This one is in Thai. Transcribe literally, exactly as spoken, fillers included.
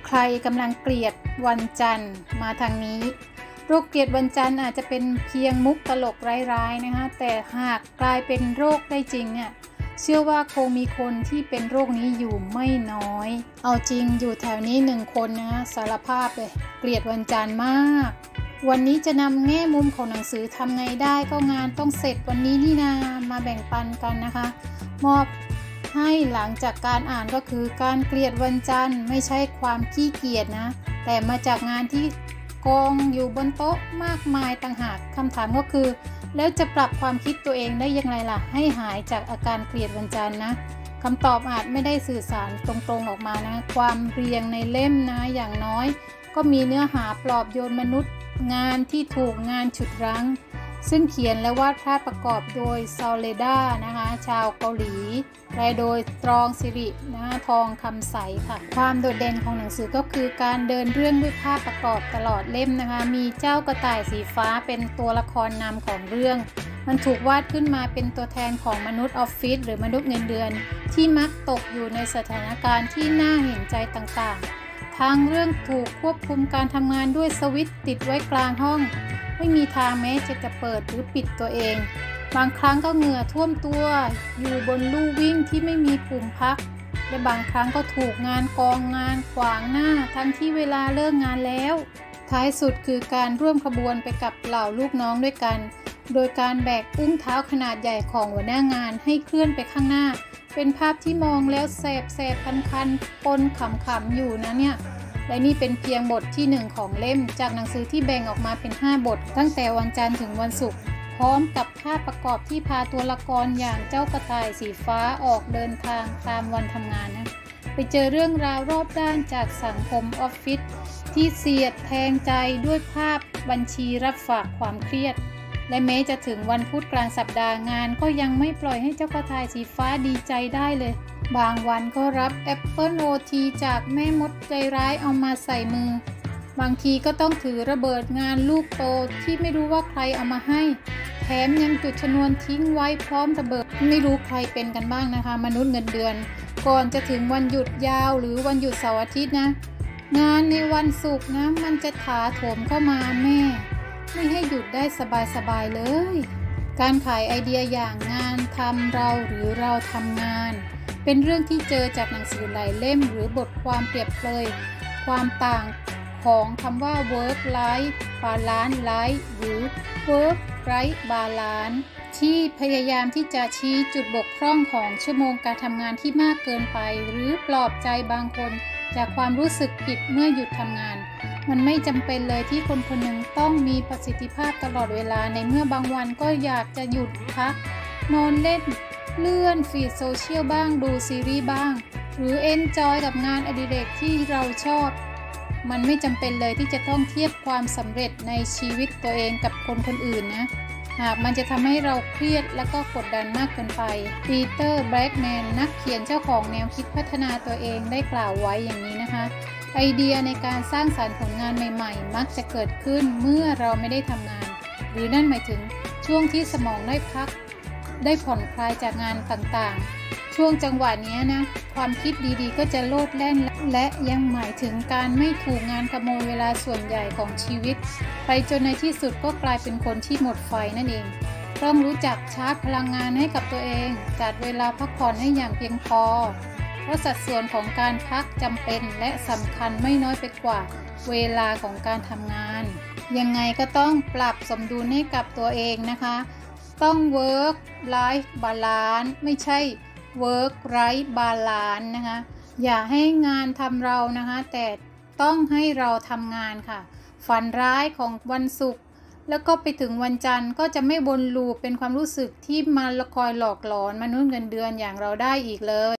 ใครกำลังเกลียดวันจันทร์มาทางนี้โรคเกลียดวันจันทร์อาจจะเป็นเพียงมุกตลกร้ายๆนะคะแต่หากกลายเป็นโรคได้จริงเนี่ยเชื่อว่าคงมีคนที่เป็นโรคนี้อยู่ไม่น้อยเอาจริงอยู่แถวนี้หนึ่งคนนะสารภาพเลยเกลียดวันจันทร์มากวันนี้จะนำแง่มุมของหนังสือทำไงได้ก็งานต้องเสร็จวันนี้นี่นามาแบ่งปันกันนะคะมอบให้หลังจากการอ่านก็คือการเกลียดวันจันทร์ไม่ใช่ความขี้เกียจนะแต่มาจากงานที่กองอยู่บนโต๊ะมากมายต่างหากคำถามก็คือแล้วจะปรับความคิดตัวเองได้อย่างไรล่ะให้หายจากอาการเกลียดวันจันทร์นะคำตอบอาจไม่ได้สื่อสารตรงๆออกมานะความเรียงในเล่มนะอย่างน้อยก็มีเนื้อหาปลอบโยนมนุษย์งานที่ถูกงานฉุดรั้งซึ่งเขียนและวาดภาพประกอบโดยซอลเลดานะคะชาวเกาหลีแปลโดยตรองสิรินะทองคำใสค่ะความโดดเด่นของหนังสือก็คือการเดินเรื่องด้วยภาพประกอบตลอดเล่มนะคะมีเจ้ากระต่ายสีฟ้าเป็นตัวละครนำของเรื่องมันถูกวาดขึ้นมาเป็นตัวแทนของมนุษย์ออฟฟิศหรือมนุษย์เงินเดือนที่มักตกอยู่ในสถานการณ์ที่น่าเห็นใจต่างๆทางเรื่องถูกควบคุมการทำงานด้วยสวิตช์ติดไว้กลางห้องไม่มีทางแม้จะจะเปิดหรือปิดตัวเองบางครั้งก็เหงื่อท่วมตัวอยู่บนลู่วิ่งที่ไม่มีปุ่มพักและบางครั้งก็ถูกงานกองงานขวางหน้าทั้งที่เวลาเลิกงานแล้วท้ายสุดคือการร่วมขบวนไปกับเหล่าลูกน้องด้วยกันโดยการแบกอุ้งเท้าขนาดใหญ่ของหัวหน้างานให้เคลื่อนไปข้างหน้าเป็นภาพที่มองแล้วแสบแสบคันๆปนขำๆอยู่นะเนี่ยและนี่เป็นเพียงบทที่หนึ่งของเล่มจากหนังสือที่แบ่งออกมาเป็นห้าบทตั้งแต่วันจันทร์ถึงวันศุกร์พร้อมกับภาพประกอบที่พาตัวละครอย่างเจ้ากระต่ายสีฟ้าออกเดินทางตามวันทำงานนะไปเจอเรื่องราวรอบด้านจากสังคมออฟฟิศที่เสียดแทงใจด้วยภาพบัญชีรับฝากความเครียดและแม้จะถึงวันพุธกลางสัปดาห์งานก็ยังไม่ปล่อยให้เจ้ากระต่ายสีฟ้าดีใจได้เลยบางวันก็รับแอปเปิลโอทีจากแม่มดใจร้ายเอามาใส่มือบางทีก็ต้องถือระเบิดงานลูกโตที่ไม่รู้ว่าใครเอามาให้แถมยังจุดชนวนทิ้งไว้พร้อมระเบิดไม่รู้ใครเป็นกันบ้างนะคะมนุษย์เงินเดือนก่อนจะถึงวันหยุดยาวหรือวันหยุดเสาร์อาทิตย์นะงานในวันศุกร์นะมันจะถาโถมเข้ามาแม่ไม่ให้หยุดได้สบายๆเลยการขายไอเดียอย่างงานทำเราหรือเราทำงานเป็นเรื่องที่เจอจากหนังสือหลายเล่มหรือบทความเปรียบเปรยความต่างของคำว่า work life balance life หรือ work life balance ที่พยายามที่จะชี้จุดบกพร่องของชั่วโมงการทำงานที่มากเกินไปหรือปลอบใจบางคนจากความรู้สึกผิดเมื่อหยุดทำงานมันไม่จำเป็นเลยที่คนคนหนึ่งต้องมีประสิทธิภาพตลอดเวลาในเมื่อบางวันก็อยากจะหยุดพักนอนเล่นเลื่อนฟีดโซเชียลบ้างดูซีรีส์บ้างหรือเอนจอยกับงานอดิเรกที่เราชอบมันไม่จำเป็นเลยที่จะต้องเทียบความสำเร็จในชีวิตตัวเองกับคนคนอื่นนะหากมันจะทำให้เราเครียดและก็กดดันมากเกินไปปีเตอร์แบล็กแมนนักเขียนเจ้าของแนวคิดพัฒนาตัวเองได้กล่าวไว้อย่างนี้นะคะไอเดียในการสร้างสรรค์ผลงานใหม่ๆมักจะเกิดขึ้นเมื่อเราไม่ได้ทำงานหรือนั่นหมายถึงช่วงที่สมองได้พักได้ผ่อนคลายจากงานต่างๆช่วงจังหวะนี้นะความคิดดีๆก็จะโลดแล่นและยังหมายถึงการไม่ถูกงานขโมยเวลาส่วนใหญ่ของชีวิตไปจนในที่สุดก็กลายเป็นคนที่หมดไฟนั่นเองต้องรู้จักชาร์จพลังงานให้กับตัวเองจัดเวลาพักผ่อนให้อย่างเพียงพอเพราะสัดส่วนของการพักจำเป็นและสำคัญไม่น้อยไปกว่าเวลาของการทำงานยังไงก็ต้องปรับสมดุลให้กับตัวเองนะคะต้อง work life balance ไม่ใช่ work life balance นะคะอย่าให้งานทำเรานะคะแต่ต้องให้เราทำงานค่ะฝันร้ายของวันศุกร์แล้วก็ไปถึงวันจันทร์ก็จะไม่วนลูปเป็นความรู้สึกที่มาคอยหลอกหลอนมนุษย์เงินเดือนอย่างเราได้อีกเลย